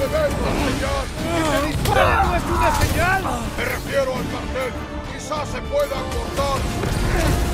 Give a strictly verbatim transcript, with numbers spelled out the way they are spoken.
ver una señal. ¿Ese disparo no es una señal? Me refiero al cartel. Quizás se pueda cortar.